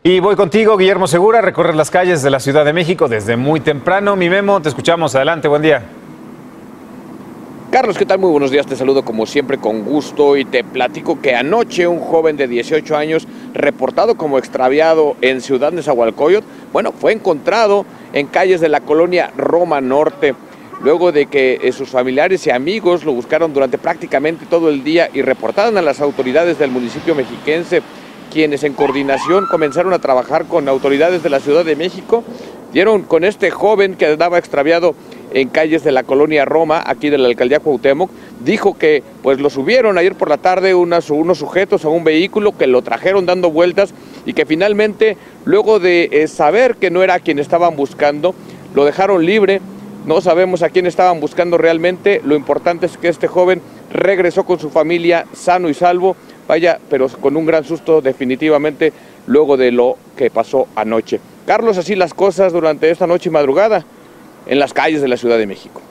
Y voy contigo, Guillermo Segura, a recorrer las calles de la Ciudad de México desde muy temprano. Mi Memo, te escuchamos. Adelante, buen día. Carlos, ¿qué tal? Muy buenos días, te saludo como siempre con gusto y te platico que anoche un joven de 18 años reportado como extraviado en Ciudad Nezahualcóyotl, fue encontrado en calles de la colonia Roma Norte, luego de que sus familiares y amigos lo buscaron durante prácticamente todo el día y reportaron a las autoridades del municipio mexiquense, quienes en coordinación comenzaron a trabajar con autoridades de la Ciudad de México, dieron con este joven que andaba extraviado en calles de la colonia Roma, aquí de la alcaldía Cuauhtémoc. Dijo que lo subieron ayer por la tarde unos sujetos a un vehículo, que lo trajeron dando vueltas y que finalmente, luego de saber que no era a quien estaban buscando, lo dejaron libre. No sabemos a quién estaban buscando realmente. Lo importante es que este joven regresó con su familia sano y salvo, pero con un gran susto definitivamente luego de lo que pasó anoche. Carlos, así las cosas durante esta noche y madrugada en las calles de la Ciudad de México.